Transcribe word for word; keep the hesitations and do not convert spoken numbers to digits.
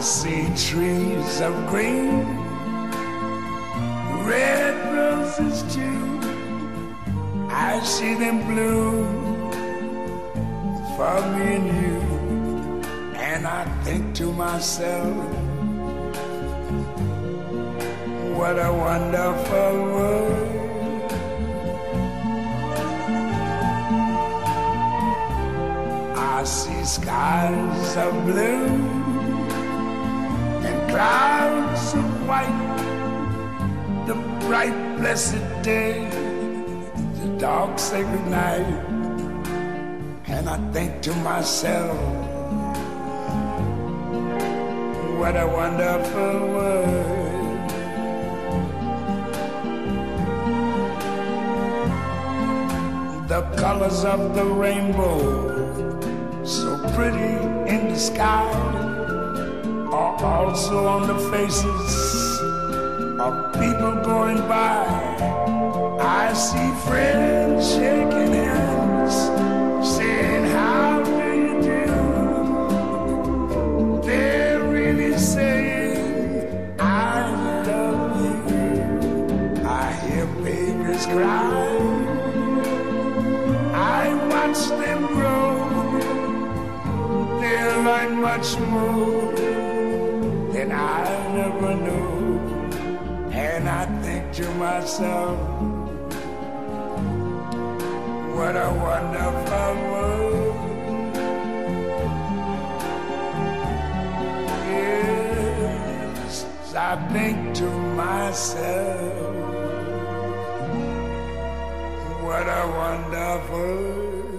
see trees of green, red roses too. I see them bloom for me and you. And I think to myself, what a wonderful world. I see skies of blue and clouds of white, the bright blessed day, the dark sacred night. And I think to myself, what a wonderful world. The colors of the rainbow, so pretty in the sky, are also on the faces of people going by. I see friends shaking hands, saying, how do you do? They're really saying, I love you. I hear babies cry, I watch them grow. They learn much more than I never knew. And I think to myself, what a wonderful world. Yes, I think to myself, what a wonderful world.